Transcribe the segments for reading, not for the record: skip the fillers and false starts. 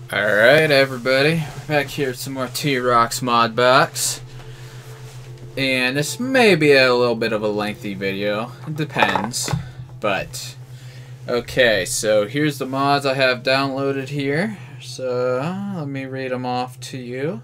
Alright everybody, back here with some more TROCK'S ModBox. And this may be a little bit of a lengthy video, it depends. But, okay, so here's the mods I have downloaded here. So, let me read them off to you.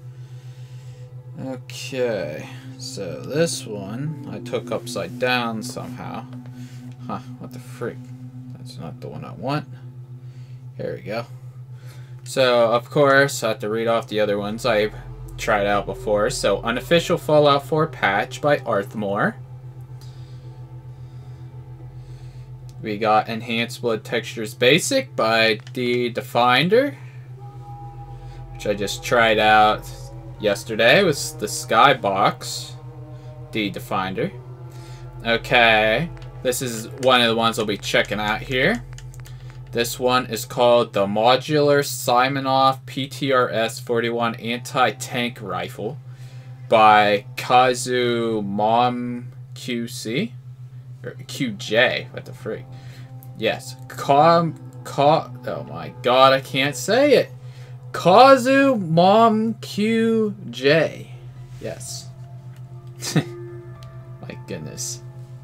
Okay, so this one I took upside down somehow. Huh, what the freak? That's not the one I want. Here we go. So, of course, I have to read off the other ones I've tried out before. So, Unofficial Fallout 4 patch by Arthmoor. We got Enhanced Blood Textures Basic by dDefinder, which I just tried out yesterday with the Skybox dDefinder. Okay, this is one of the ones I'll be checking out here. This one is called the Modular Simonov PTRS-41 Anti-Tank Rifle by kazumamqj, or QJ, what the freak? Yes, oh my god, I can't say it. kazumamqj. Yes. My goodness.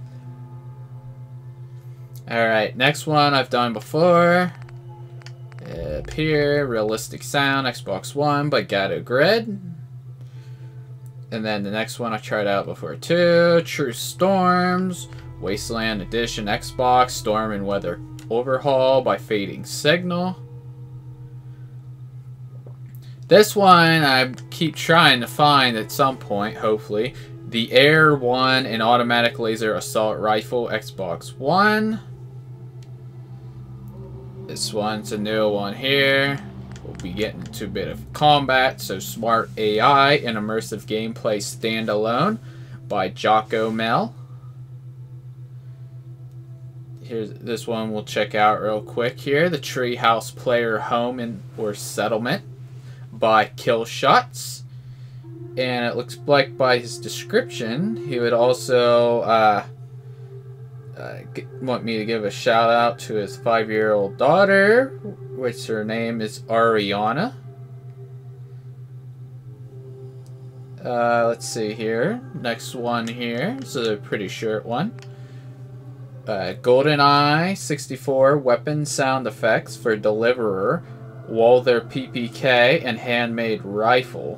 Alright, next one I've done before. Up here, Realistic Sound Xbox One by gadogred. And then the next one I tried out before too. True Storms, Wasteland Edition Xbox, Storm and Weather Overhaul by fadingsignal. This one I keep trying to find at some point, hopefully. The Air 1 and Automatic Laser Assault Rifle Xbox One. This one's a new one here. We'll be getting to a bit of combat. So Smart AI An Immersive-Gameplay Standalone by U.G.B. Here's this one we'll check out real quick here. The Treehouse Player Home or Settlement by Killshots. And it looks like by his description, he would also want me to give a shout out to his 5-year-old daughter, which her name is Ariana. Let's see here. Next one here. This is a pretty short one. Goldeneye 64 weapon sound effects for Deliverer, Walther PPK, and Handmade rifle.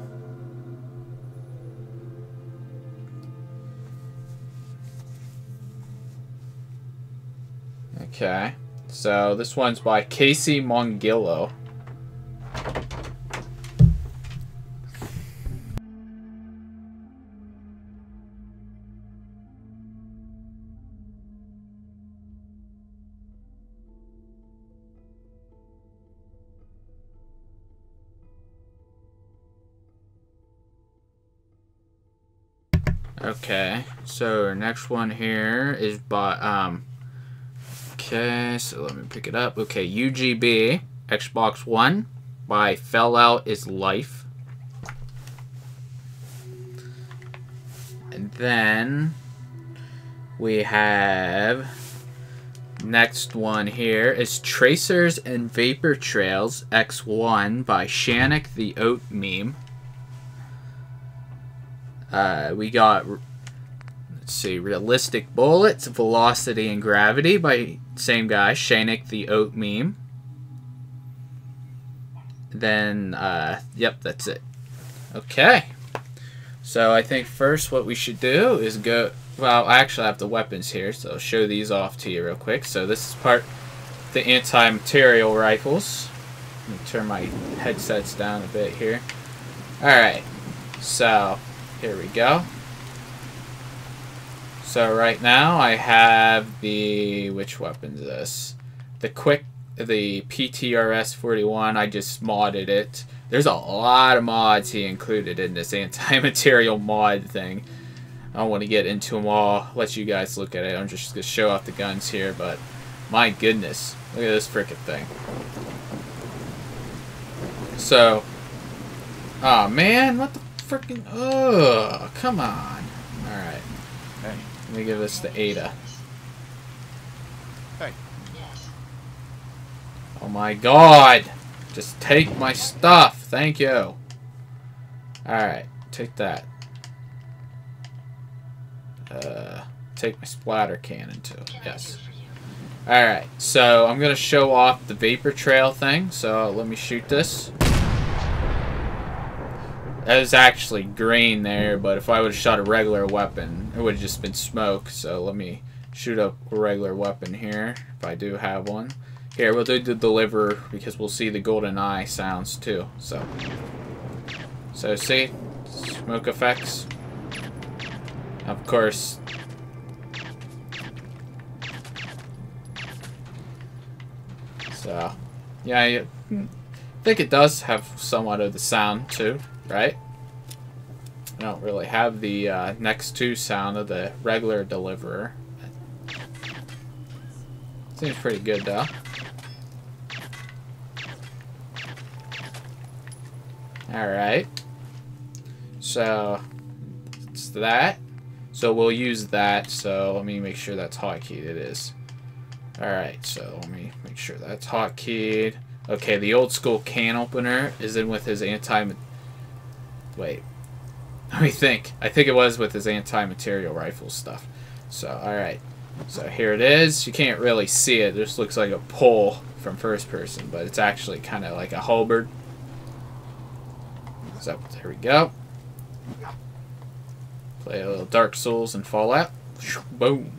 Okay, so this one's by kazumamqj. Okay, so our next one here is by okay, so let me pick it up. Okay, U.G.B, Xbox One by FelloutIsLife. And then we have next one here is Tracers and Vapor Trails X1 by ShanicTheOatMeme. We got, let's see, Realistic Bullets, Velocity and Gravity by same guy, ShanicTheOatMeme. Then, yep, that's it. Okay. So I think first what we should do is go, well, I actually have the weapons here, so I'll show these off to you real quick. So this is part, the anti-material rifles. Let me turn my headsets down a bit here. Alright, so here we go. So right now I have the, which weapon is this? The PTRS-41, I just modded it. There's a lot of mods he included in this anti-material mod thing. I don't want to get into them all, let you guys look at it. I'm just going to show off the guns here, but my goodness, look at this frickin' thing. So, oh man, what the frickin', ugh, come on. Alright, okay, let me give this to Ada. Hey. Oh my god! Just take my stuff. Thank you. Alright, take that. Take my splatter cannon too. Yes. Alright, so I'm going to show off the vapor trail thing. So let me shoot this. That was actually green there, but if I would have shot a regular weapon, it would have just been smoke. So let me shoot up a regular weapon here, if I do have one. Here, we'll do the deliver, because we'll see the Goldeneye sounds too. So see? Smoke effects. Of course. So, yeah, I think it does have somewhat of the sound too, right? I don't really have the next to sound of the regular deliverer. Seems pretty good though. Alright. So it's that. So we'll use that. So let me make sure that's hotkeyed. It is. Alright, so let me make sure that's hotkeyed. Okay, the old school can opener is in with his wait. Let me think. I think it was with his anti-material rifle stuff. So, alright. So here it is. You can't really see it. It just looks like a pole from first person, but it's actually kind of like a halberd. So there we go. Play a little Dark Souls and Fallout. Boom.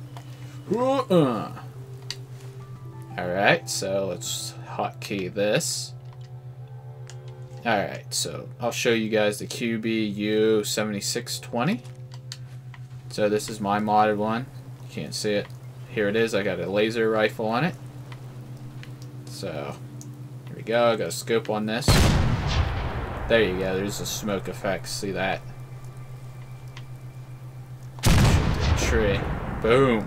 Alright, so let's hotkey this. Alright, so I'll show you guys the U.G.B U7620. So this is my modded one. You can't see it. Here it is. I got a laser rifle on it. So here we go. I got a scope on this. There you go. There's the smoke effects. See that? Tree. Boom.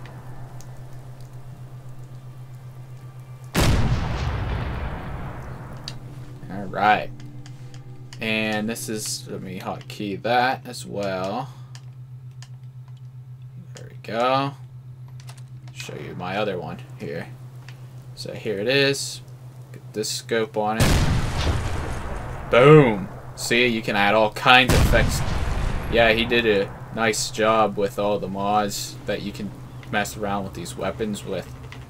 Alright. And this is, let me hotkey that as well. There we go. Show you my other one here. So here it is. Get this scope on it. Boom. See, you can add all kinds of effects. Yeah, he did a nice job with all the mods that you can mess around with these weapons with.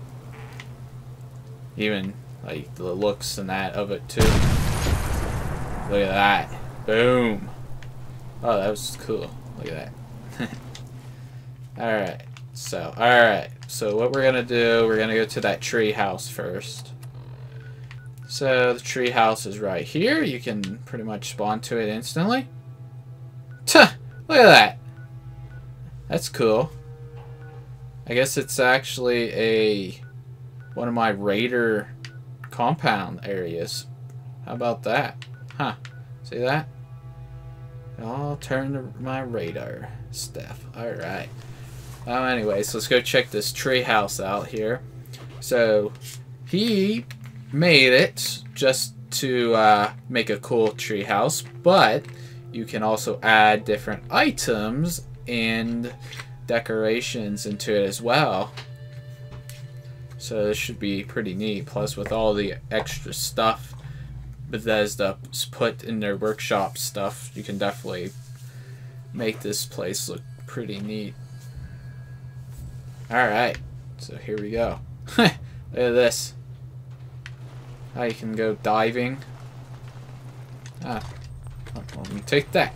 Even like the looks and that of it too. Look at that. Boom. Oh, that was cool. Look at that. Alright. So what we're gonna do, we're gonna go to that treehouse first. So the treehouse is right here. You can pretty much spawn to it instantly. Tuh! Look at that. That's cool. I guess it's actually one of my raider compound areas. How about that? Huh. See that? I'll turn to my radar stuff. Alright. Anyways, let's go check this treehouse out here. So, he made it just to make a cool treehouse, but you can also add different items and decorations into it as well. So this should be pretty neat. Plus, with all the extra stuff Bethesda's put in their workshop stuff, you can definitely make this place look pretty neat. Alright, so here we go. Look at this. How you can go diving. Let me take that.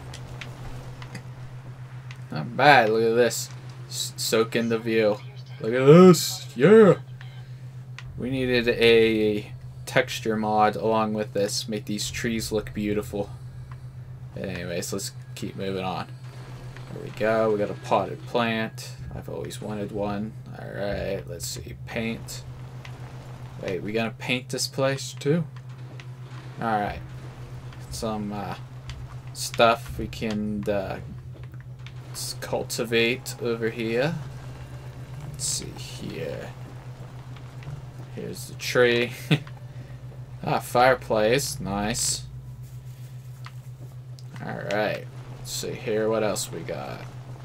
Not bad, look at this. Soak in the view. Look at this, yeah! We needed a texture mod along with this. Make these trees look beautiful. Anyways, let's keep moving on. There we go, we got a potted plant. I've always wanted one. Alright, let's see, paint. Wait, we gonna paint this place too? Alright. Some stuff we can cultivate over here. Let's see here. Here's the tree. Fireplace. Nice. Alright. Let's see here. What else we got?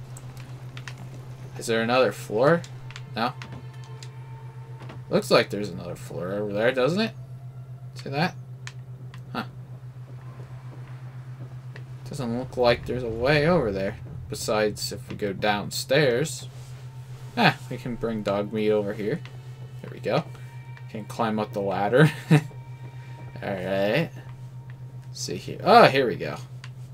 Is there another floor? No? Looks like there's another floor over there, doesn't it? See that? Huh. Doesn't look like there's a way over there. Besides, if we go downstairs. Ah, we can bring dog meat over here. There we go. Can climb up the ladder. Alright. See here. Oh, here we go.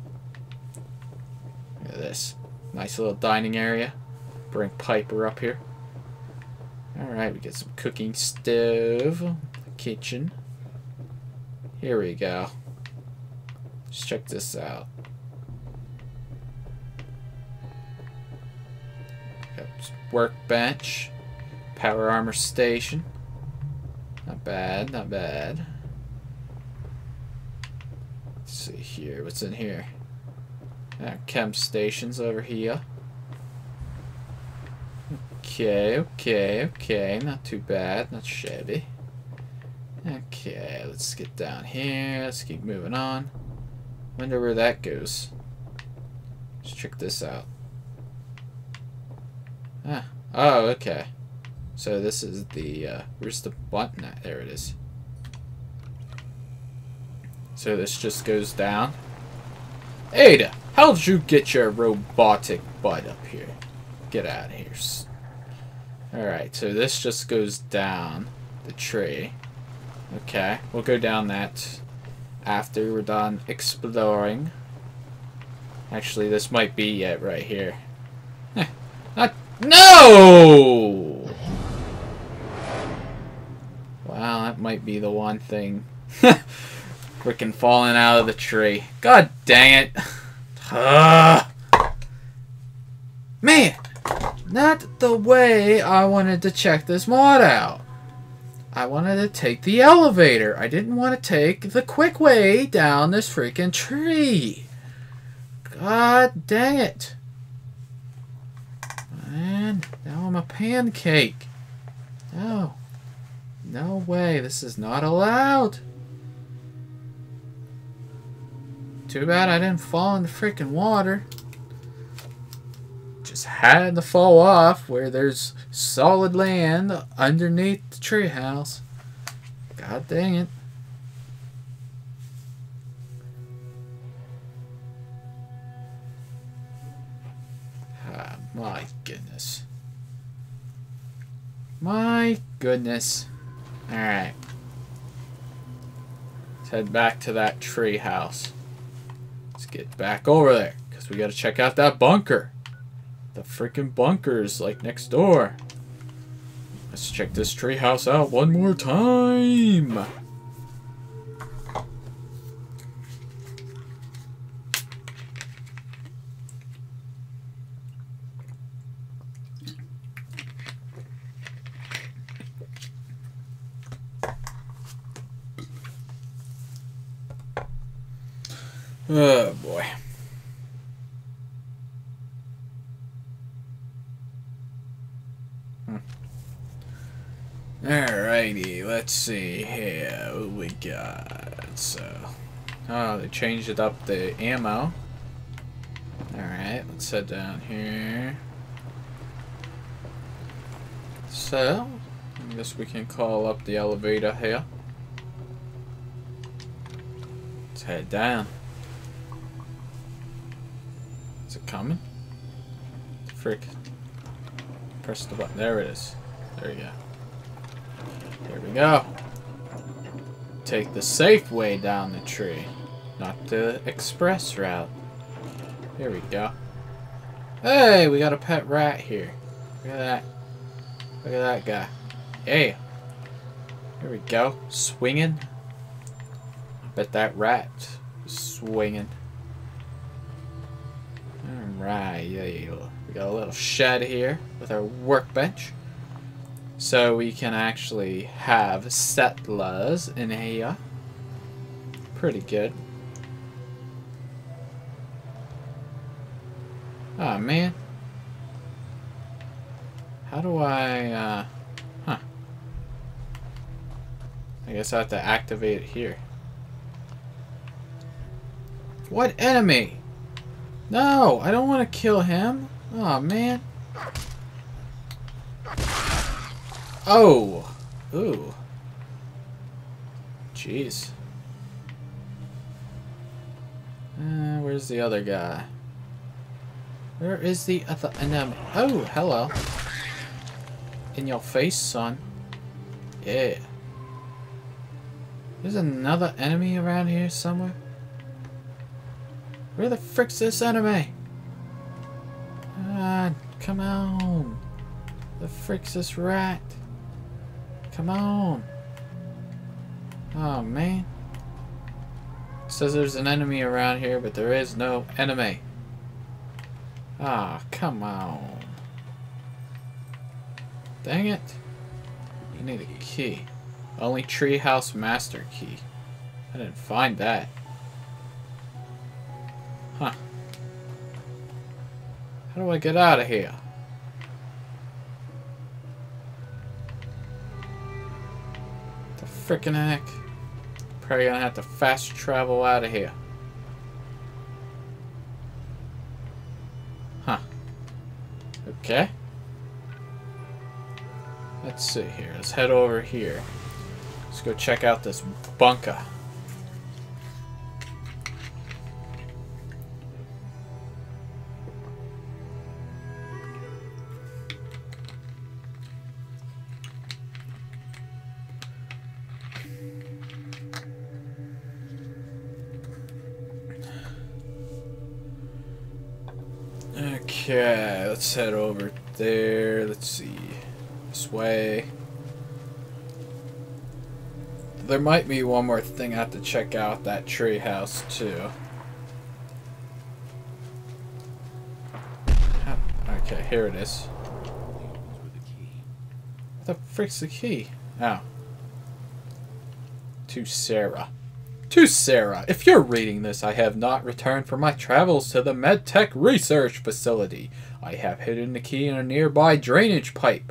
Look at this. Nice little dining area. Bring Piper up here. Alright, we get some cooking stove. Kitchen. Here we go. Let's check this out. Got workbench. Power armor station. Not bad, not bad. Let's see here. What's in here? Chem stations over here. Okay. Not too bad. Not shabby. Okay, let's get down here. Let's keep moving on. Wonder where that goes. Let's check this out. Ah. Oh, okay. So this is the, where's the button at? There it is. So this just goes down. Ada, how'd you get your robotic butt up here? Get out of here. Alright, so this just goes down the tree. Okay, we'll go down that after we're done exploring. Actually, this might be it right here. No! Wow, that might be the one thing. Freaking falling out of the tree. God dang it. Man, not the way I wanted to check this mod out. I wanted to take the elevator. I didn't want to take the quick way down this freaking tree. God dang it. Man, now I'm a pancake. No. No way. This is not allowed. Too bad I didn't fall in the freaking water. Just had to fall off where there's solid land underneath the treehouse. God dang it. Ah, my goodness. My goodness. Alright. Let's head back to that treehouse. Let's get back over there, because we got to check out that bunker. The freaking bunker's like next door. Let's check this treehouse out one more time. Oh boy. Alrighty, let's see here what we got. So, oh, they changed it up the ammo. Alright, let's head down here. So, I guess we can call up the elevator here. Let's head down. Is it coming? Frick. Press the button. There it is. There you go. Here we go. Take the safe way down the tree, not the express route. Here we go. Hey, we got a pet rat here. Look at that. Look at that guy. Hey. Here we go. Swinging. I bet that rat is swinging. Alright, we got a little shed here with our workbench. So we can actually have settlers in here. Pretty good. Oh man. How do I, huh. I guess I have to activate it here. What enemy? No, I don't want to kill him. Oh man. Oh. Ooh. Jeez. Where's the other guy? Where is the other enemy? Oh, hello. In your face, son. Yeah. There's another enemy around here somewhere. Where the frick's this enemy? Ah, come on. The frick's this rat? Come on. Oh, man. It says there's an enemy around here, but there is no enemy. Ah, come on. Dang it. You need a key. Only Treehouse Master Key. I didn't find that. Huh. How do I get out of here? The frickin' heck? Probably gonna have to fast travel out of here. Huh. Okay. Let's see here. Let's head over here. Let's go check out this bunker. Okay, let's head over there. Let's see. This way. There might be one more thing I have to check out, that treehouse too. Okay, here it is. What the frick's the key? Oh. To Sarah. To Sarah, if you're reading this, I have not returned from my travels to the MedTech Research Facility. I have hidden the key in a nearby drainage pipe.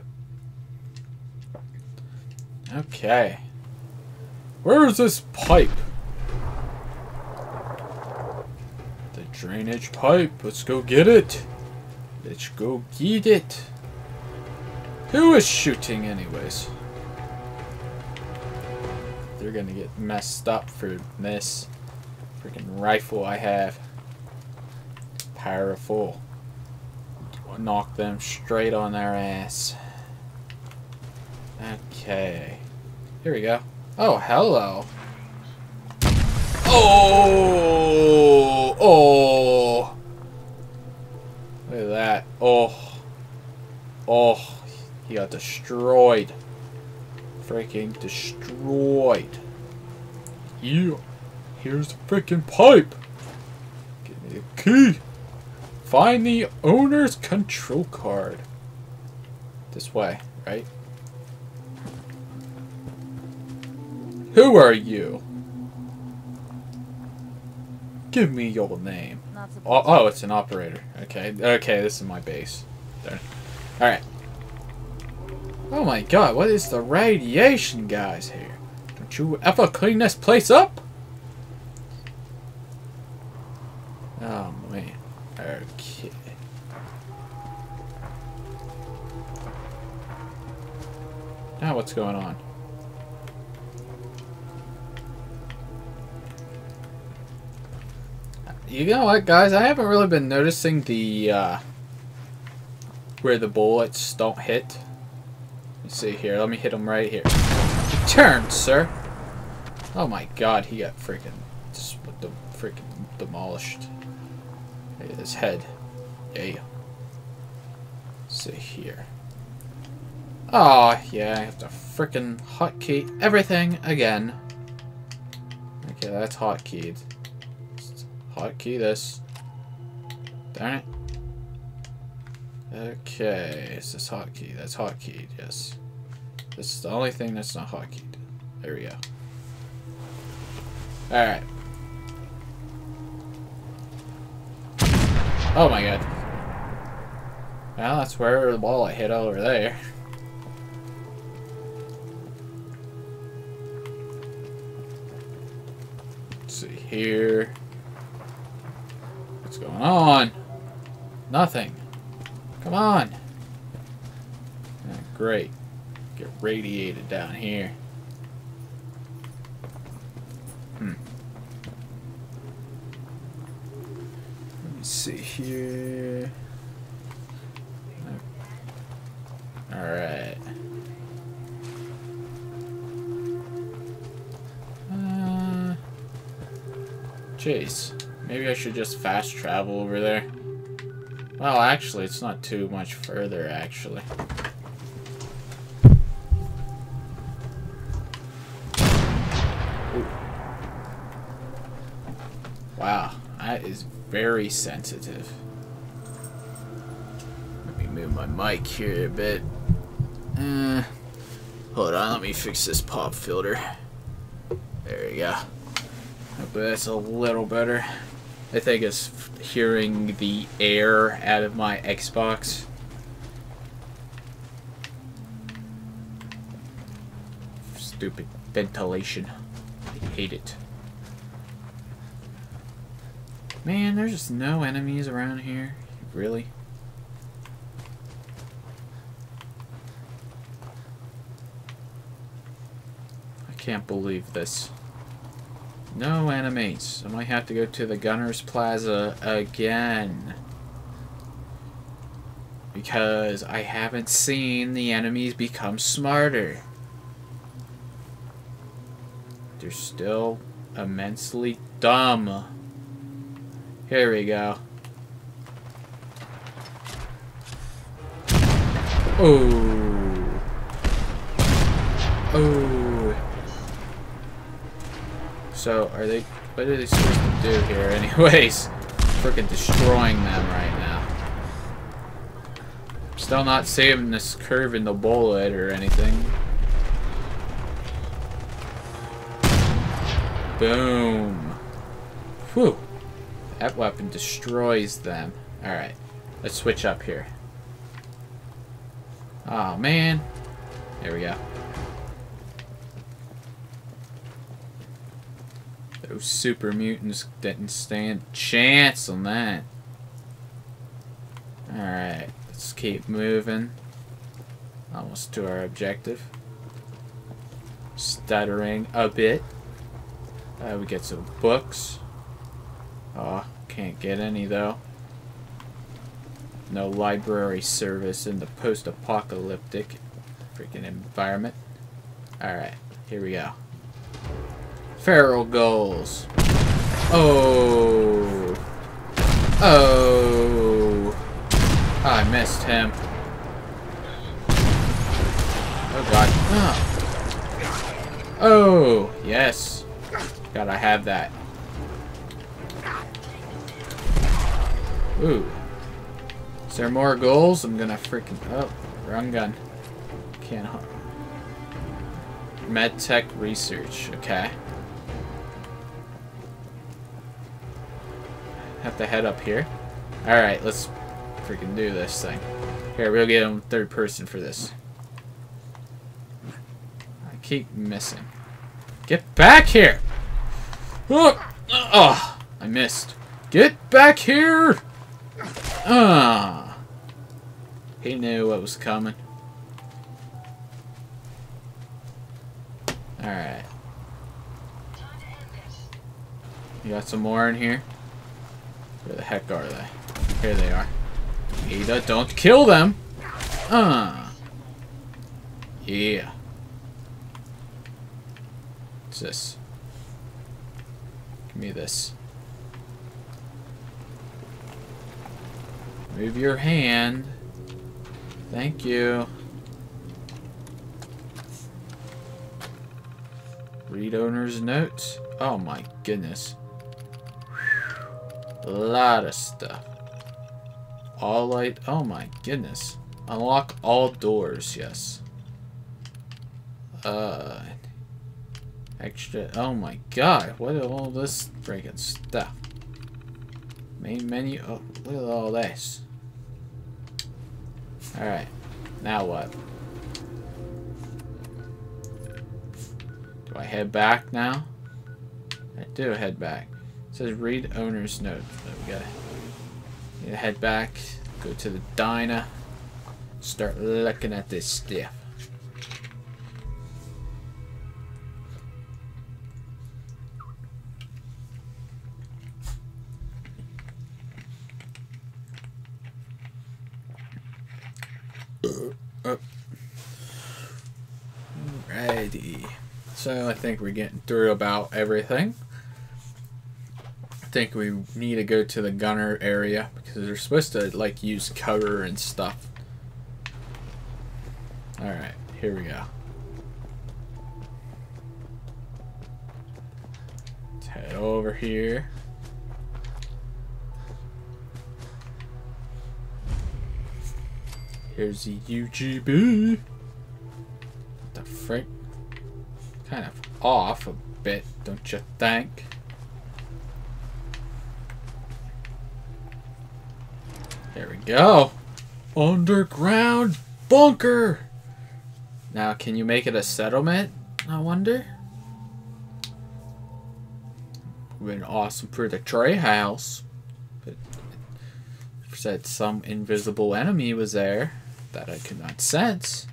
Okay. Where is this pipe? The drainage pipe. Let's go get it. Let's go get it. Who is shooting anyways? They're gonna get messed up for this freaking rifle I have. Powerful. Knock them straight on their ass. Okay. Here we go. Oh, hello. Oh! Oh! Look at that. Oh. Oh. He got destroyed. Freaking destroyed. Yeah. Here's the freaking pipe. Give me the key. Find the owner's control card. This way, right? Who are you? Give me your name. Oh, it's an operator. Okay, okay, this is my base. There. All right. Oh my God, what is the radiation, guys? Here, don't you ever clean this place up? Oh man. Okay. Now what's going on? You know what, guys? I haven't really been noticing the where the bullets don't hit. Let's see here. Let me hit him right here. Turn, sir. Oh my God, he got freaking demolished. Look at his head. Yeah. Let's see here. Oh yeah, I have to freaking hotkey everything again. Okay, that's hotkeyed. Hotkey this. Darn it. Okay, is this hotkey? That's hotkeyed, yes. This is the only thing that's not hotkeyed. There we go. Alright. Oh my God. Well, that's where the ball I hit over there. Let's see here. What's going on? Nothing. Come on. Great. Get radiated down here. see here. Alright. Jeez. Maybe I should just fast travel over there. Well, actually, it's not too much further, actually. Ooh. Wow, that is very sensitive. Let me move my mic here a bit. Hold on, let me fix this pop filter. There you go. Hope that's a little better. I think it's hearing the air out of my Xbox. Stupid ventilation. I hate it. Man, there's just no enemies around here. Really? I can't believe this. No enemies. I might have to go to the Gunner's Plaza again. Because I haven't seen the enemies become smarter. They're still immensely dumb. Here we go. Oh. Oh. So, are they... What are they supposed to do here anyways? Freaking destroying them right now. Still not saving this curve in the bullet or anything. Boom. Whew. That weapon destroys them. Alright. Let's switch up here. Oh, man. There we go. Those super mutants didn't stand a chance on that. Alright, let's keep moving. Almost to our objective. Stuttering a bit. We get some books. Oh, can't get any though. No library service in the post-apocalyptic freaking environment. Alright, here we go. Feral goals. Oh. Oh. I missed him. Oh god. Oh. Oh. Yes. Gotta have that. Ooh. Is there more goals? I'm gonna freaking... Oh. Wrong gun. Can't harm. MedTech research. Okay. Have to head up here. Alright, let's freaking do this thing. Here, we'll get him third person for this. I keep missing. Get back here! Oh, oh, I missed. Get back here! Ah. He knew what was coming. Alright. You got some more in here? Where the heck are they? Here they are. Ada, don't kill them! Yeah. What's this? Give me this. Move your hand. Thank you. Read owner's notes. Oh my goodness. A lot of stuff. All light. Oh my goodness. Unlock all doors. Yes. Extra. Oh my god. What is all this freaking stuff? Main menu. Oh, look at all this. Alright. Now what? Do I head back now? I do head back. It says read owner's note. So we gotta head back, go to the diner, start looking at this stuff. Alrighty. So I think we're getting through about everything. I think we need to go to the gunner area because they're supposed to like use cover and stuff. Alright, here we go. Let's head over here. Here's the U.G.B. What the frick? Kind of off a bit, don't you think? There we go. Underground bunker. Now, can you make it a settlement? I wonder. Would have been awesome for the Treehouse, but it said some invisible enemy was there that I could not sense.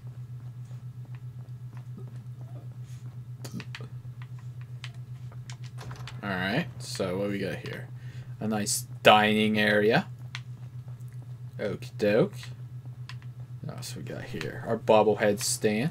Alright, so what we got here? A nice dining area. Okie doke. What else we got here? Our bobblehead stand.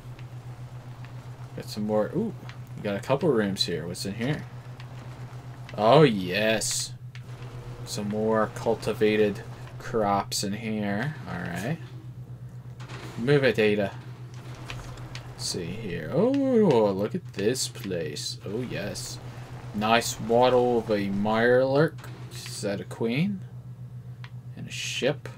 Got some more. Ooh, we got a couple rooms here. What's in here? Oh, yes. Some more cultivated crops in here. Alright. Move it, Ada. Let's see here. Oh, look at this place. Oh, yes. Nice waddle of a mirelurk. Is that a queen? And a ship.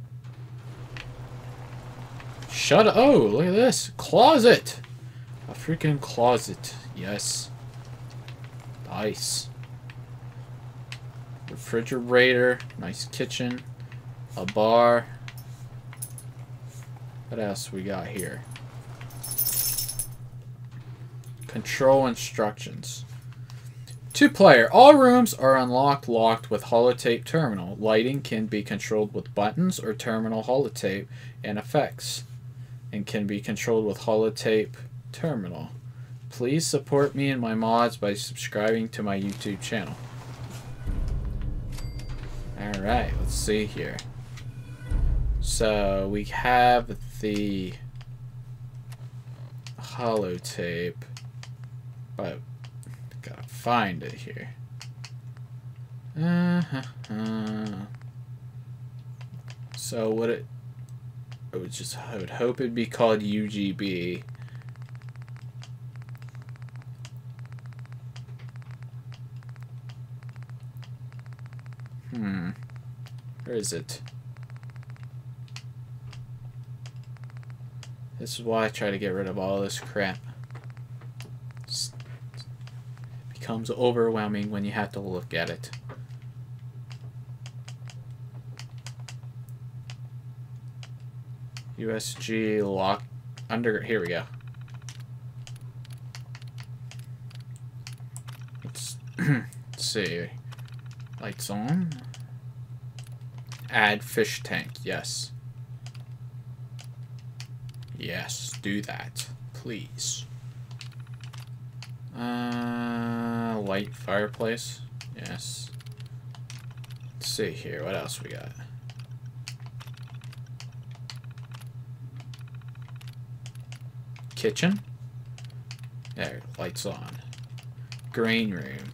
Shut up. Oh, look at this. Closet. A freaking closet. Yes. Nice. Refrigerator. Nice kitchen. A bar. What else we got here? Control instructions. 2-player. All rooms are locked with holotape terminal. Lighting can be controlled with buttons or terminal holotape and effects, and can be controlled with holotape terminal. Please support me and my mods by subscribing to my YouTube channel. Alright, let's see here. So we have the holotape, but gotta find it here. So what it I would hope it'd be called U.G.B. Where is it? This is why I try to get rid of all this crap. It becomes overwhelming when you have to look at it. USG lock under. Here we go. Let's see. Lights on. Add fish tank. Yes. Yes, do that, please. Light fireplace. Yes. Let's see here. What else we got? Kitchen. There, lights on. Green room.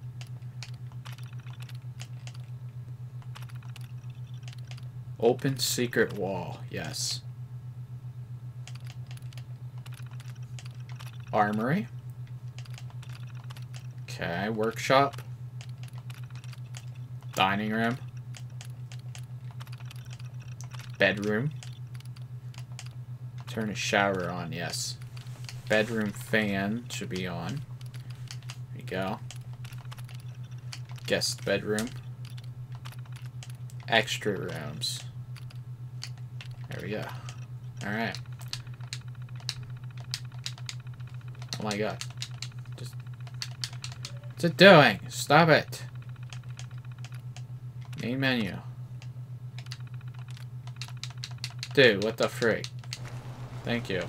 Open secret wall. Yes. Armory. Okay, workshop. Dining room. Bedroom. Turn a shower on, yes. Bedroom fan should be on. There you go. Guest bedroom. Extra rooms. There we go. Alright. Oh my god. What's it doing? Stop it. Main menu. Dude, what the frick? Thank you.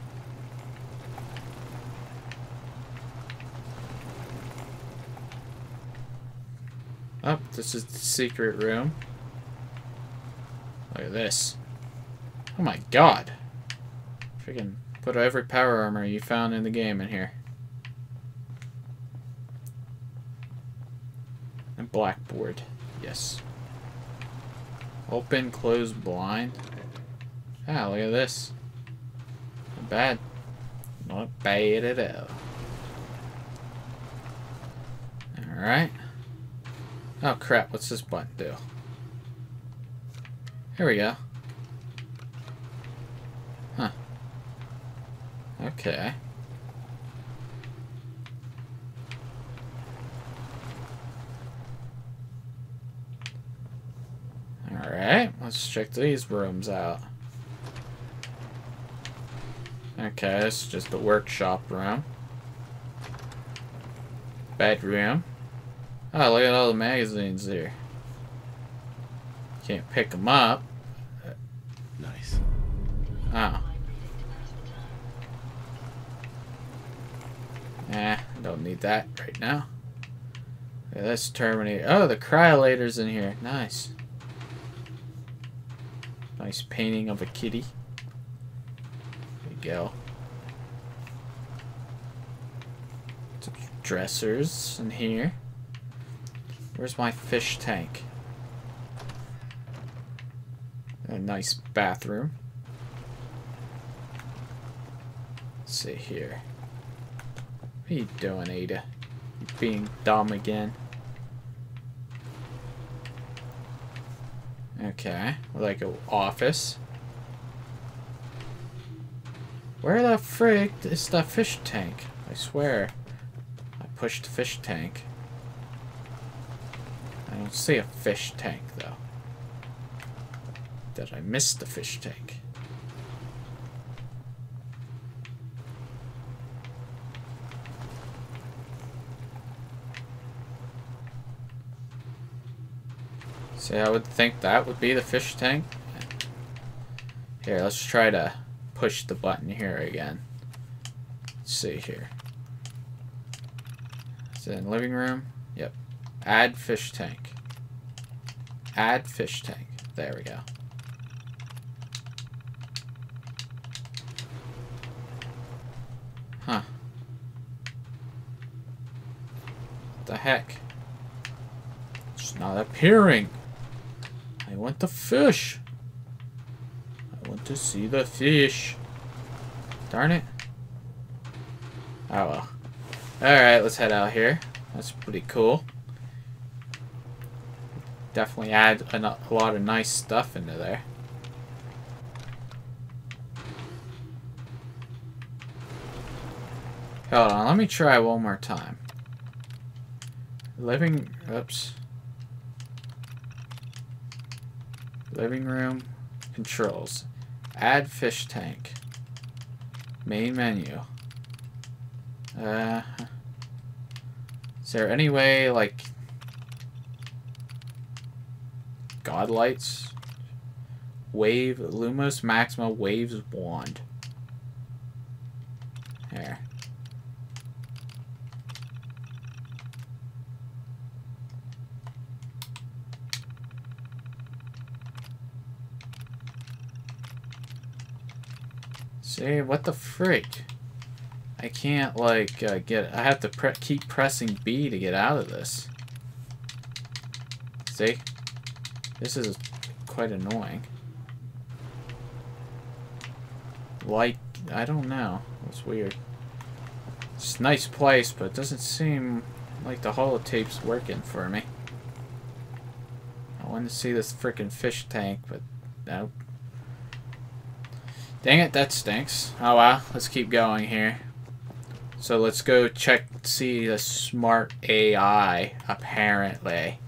Oh, this is the secret room. Look at this. Oh my god. Freaking put every power armor you found in the game in here. And blackboard. Yes. Open, close, blind. Ah, look at this. Not bad. Not bad at all. Alright. Oh crap, what's this button do? Here we go. Huh. Okay. Alright, let's check these rooms out. Okay, this is just the workshop room. Bedroom. Oh, look at all the magazines here. Can't pick them up. Nice. Oh. I don't need that right now. Okay, let's terminate. Oh, the cryolator's in here. Nice. Nice painting of a kitty. There you go. Some dressers in here. Where's my fish tank? A nice bathroom. Let's see here. What are you doing, Ada? You being dumb again? Okay, like an office. Where the frick is the fish tank? I swear, I pushed the fish tank. I don't see a fish tank though. Did I miss the fish tank? See, I would think that would be the fish tank. Here, let's try to push the button here again. Let's see here. Is it in living room? Yep. Add fish tank. Add fish tank. There we go. Huh. What the heck? It's not appearing. I want the fish. I want to see the fish. Darn it. Oh well. Alright, let's head out here. That's pretty cool. Definitely add a lot of nice stuff into there. Hold on, let me try one more time. Oops. Living room, controls. Add fish tank. Main menu. Is there any way, like, God lights? Wave, Lumos Maxima Waves Wand. There. See, what the freak? I can't, like, get... I have to keep pressing B to get out of this. See? This is quite annoying. Like, I don't know. It's weird. It's a nice place, but it doesn't seem like the holotape's working for me. I wanted to see this freaking fish tank, but no. Dang it, that stinks. Oh well, let's keep going here. So let's go check, see the smart AI, apparently.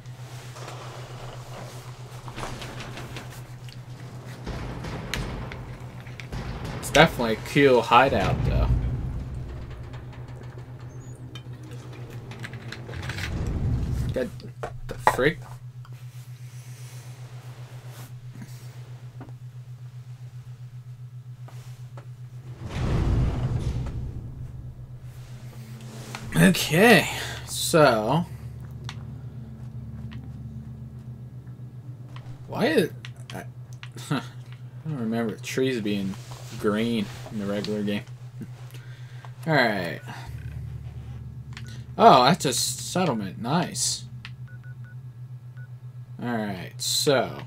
It's definitely a cool hideout, though. What the freak? Okay, so why is I don't remember the trees being green in the regular game. Alright. Oh, that's a settlement. Nice. Alright, so.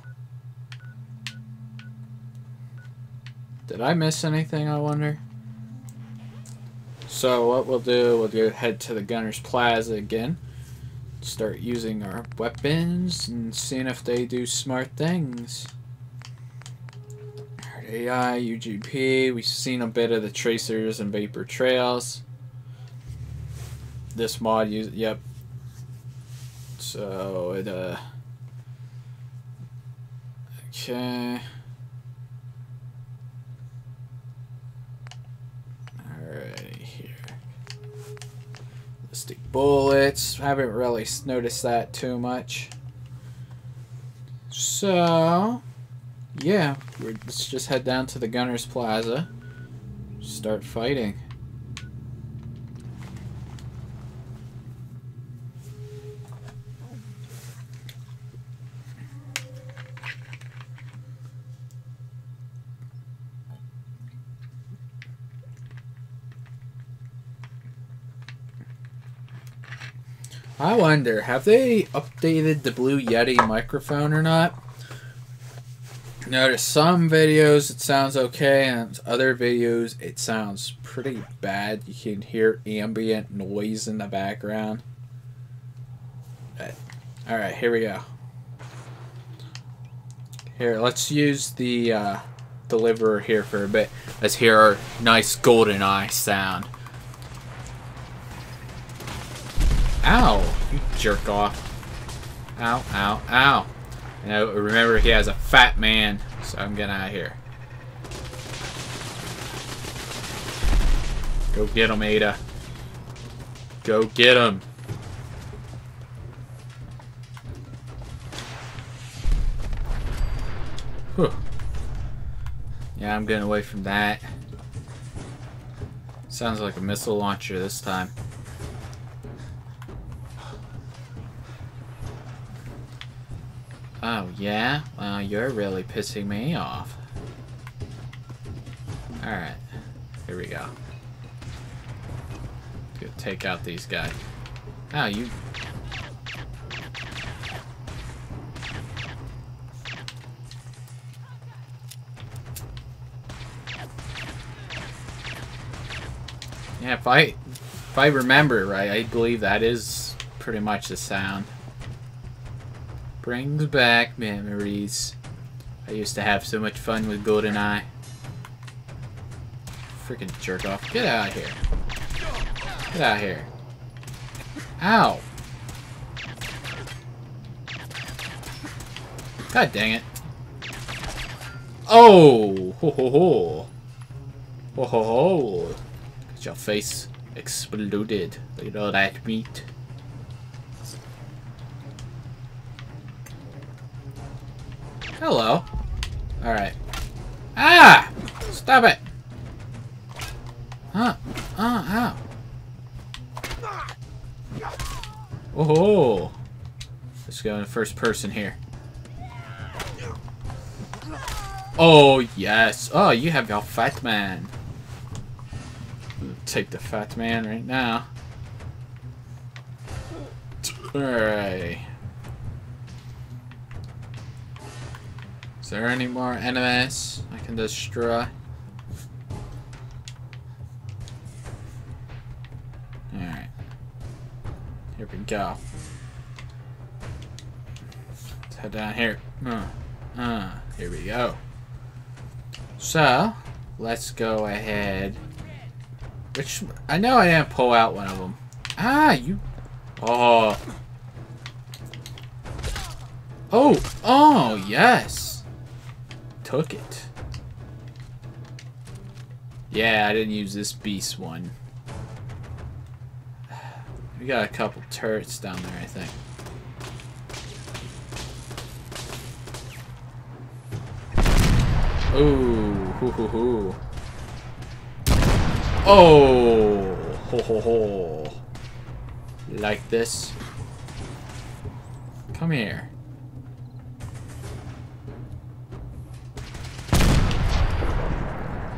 Did I miss anything, I wonder? So what we'll do, we'll go head to the Gunner's Plaza again. Start using our weapons and seeing if they do smart things. AI, U.G.B. We've seen a bit of the tracers and vapor trails. This mod yep. So it okay. Alright, here. Ballistic bullets. Haven't really noticed that too much. So yeah, let's just head down to the Gunner's Plaza. Start fighting. I wonder, have they updated the Blue Yeti microphone or not? Notice some videos it sounds okay, and other videos it sounds pretty bad. You can hear ambient noise in the background. Alright, here we go. Here, let's use the deliverer here for a bit. Let's hear our nice Goldeneye sound. Ow! You jerk off. Ow, ow, ow. Now, remember, he has a fat man, so I'm getting out of here. Go get him, Ada. Go get him. Whew. Yeah, I'm getting away from that. Sounds like a missile launcher this time. Oh, yeah? Well, you're really pissing me off. Alright. Here we go. Go take out these guys. Oh, you... Yeah, if I remember right, I believe that is pretty much the sound. Brings back memories. I used to have so much fun with Goldeneye. Freaking jerk off. Get out of here. Get out of here. Ow. God dang it. Oh! Ho ho ho. Ho ho ho. Get your face exploded. Look at all that meat. Hello. Alright. Ah! Stop it! Huh? Ow. Oh! Let's go in first person here. Oh, yes. Oh, you have your fat man. Take the fat man right now. Alright. Is there any more enemies I can destroy? Alright. Here we go. Let's head down here. Here we go. So, let's go ahead. Which, I know I didn't pull out one of them. Ah, you... Oh. Oh, yes. Took it. Yeah, I didn't use this beast one. We got a couple turrets down there, I think. Ooh, hoo hoo hoo. Oh, ho ho ho. Like this. Come here.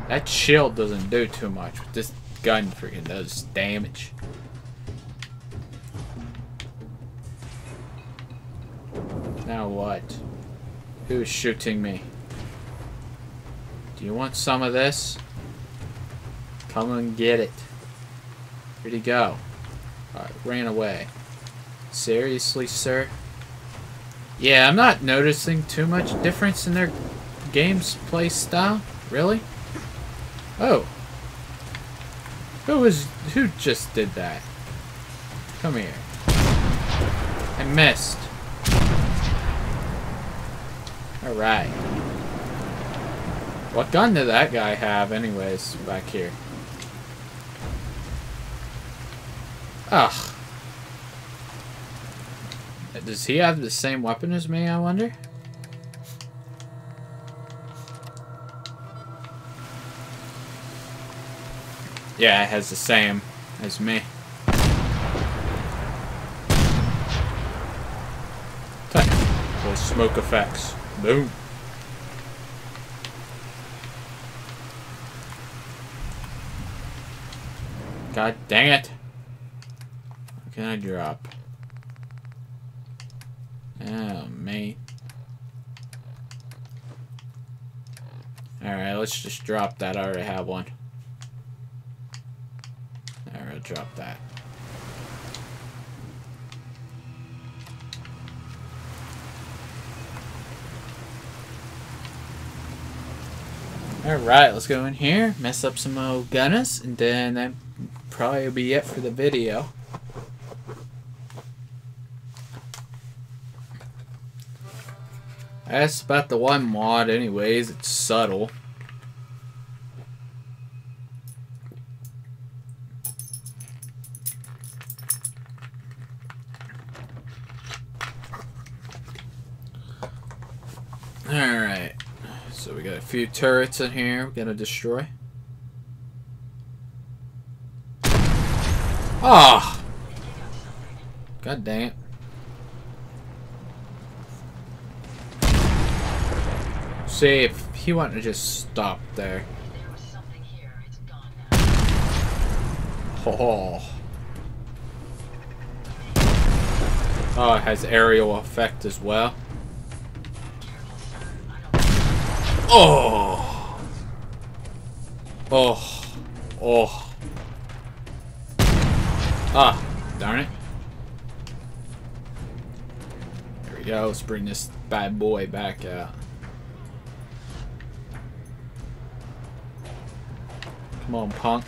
That shield doesn't do too much, but this gun freaking does damage. Now what? Who's shooting me? Do you want some of this? Come and get it. Where'd he go? Alright, ran away. Seriously, sir? Yeah, I'm not noticing too much difference in their gameplay style. Really? Oh. Who just did that? Come here. I missed. Alright. What gun did that guy have anyways back here? Ugh. Does he have the same weapon as me, I wonder? Yeah, it has the same as me. Those smoke effects. Boom. God dang it. What can I drop? Oh, man. Alright, let's just drop that. I already have one. Alright, I'll drop that. Alright, let's go in here, mess up some old gunners, and then that probably will be it for the video. That's about the one mod anyways, it's subtle. Alright, so we got a few turrets in here we're gonna destroy. Ah! God dang it. See, if he wanted to just stop there. Oh. Oh, it has aerial effect as well. Oh. Oh. Oh. Ah, darn it. There we go. Let's bring this bad boy back out. Come on, punk.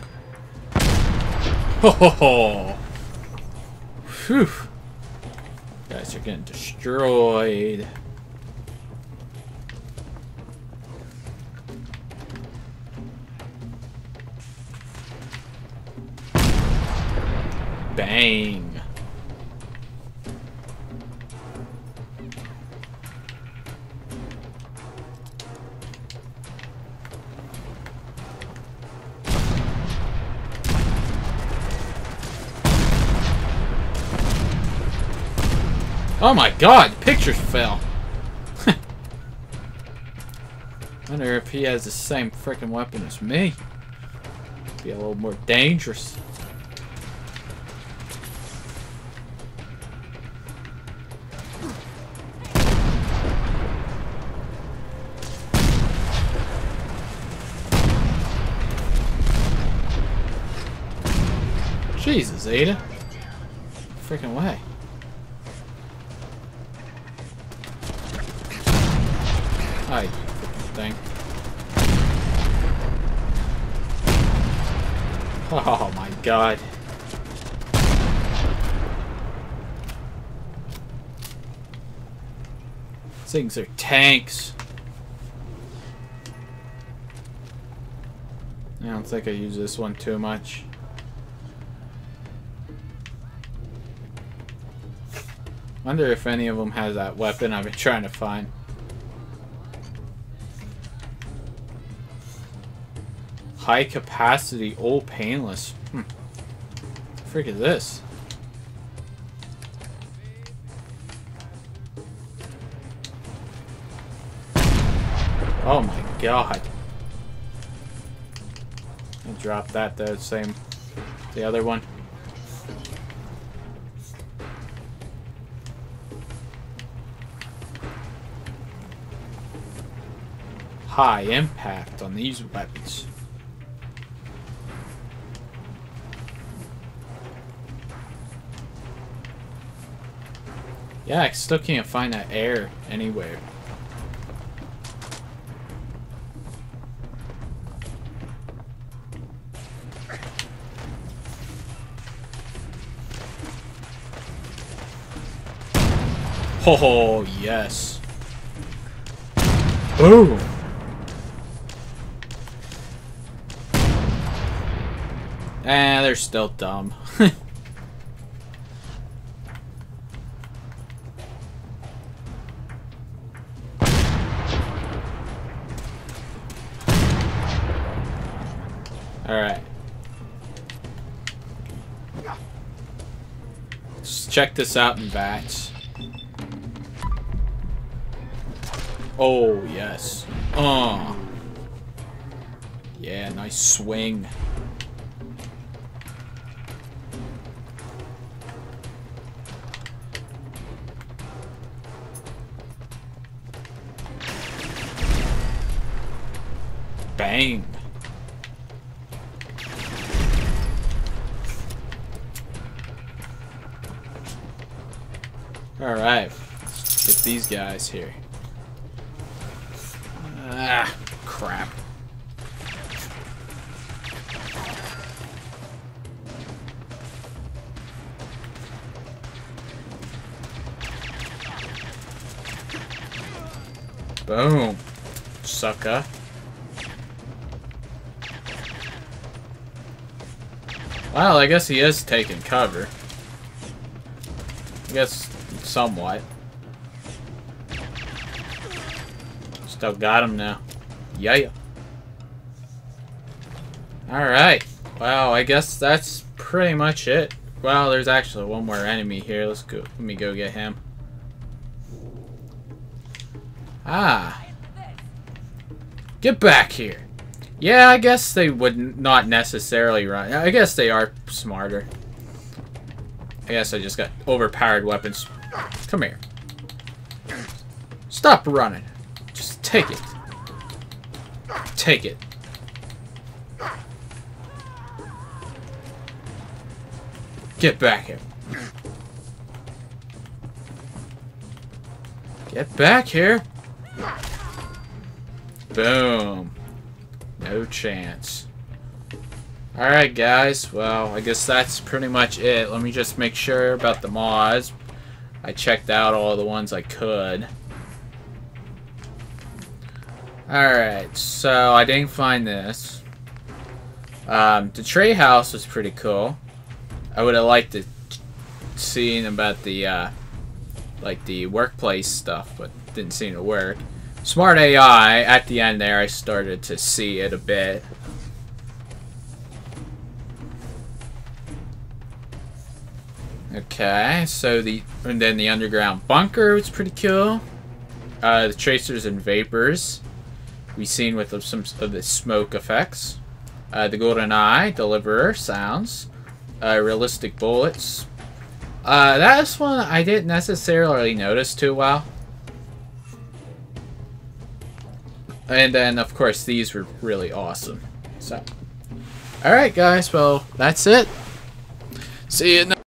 Ho ho ho! Whew. You guys are getting destroyed. Bang. Oh my god, the picture fell. Wonder if he has the same freaking weapon as me. Be a little more dangerous. Jesus, Ada. Freaking way. Hi, freaking thing. Oh my god. These things are tanks. I don't think I use this one too much. Wonder if any of them has that weapon I've been trying to find. High capacity, all painless. What the frick is this? Oh my god. drop that the same, the other one. High impact on these weapons. Yeah, I still can't find that air anywhere. Oh, yes. Boom. They're still dumb. Alright. Let's check this out in bats. Oh, yes. Oh. Yeah, nice swing. Bang. Alright. Get these guys here. Ah, crap. Boom. Sucker. Well, I guess he is taking cover. I guess somewhat. Still got him now. Yeah. Alright. Well, I guess that's pretty much it. Well, there's actually one more enemy here. Let's go. Let me go get him. Ah. Get back here. Yeah, I guess they would not necessarily run. I guess they are smarter. I guess I just got overpowered weapons. Come here. Stop running. Just take it. Take it. Get back here. Get back here. Boom. No chance. Alright guys, well I guess that's pretty much it. Let me just make sure about the mods. I checked out all the ones I could. Alright, so I didn't find this. The Treehouse was pretty cool. I would have liked to see about the like the workplace stuff, but didn't seem to work. Smart AI, at the end there I started to see it a bit. Okay, so and then the underground bunker was pretty cool. The tracers and vapors we've seen with some of the smoke effects. The Goldeneye deliverer sounds. Realistic bullets. That's one I didn't necessarily notice too well. And then, of course, these were really awesome. So, alright guys, well, that's it. See you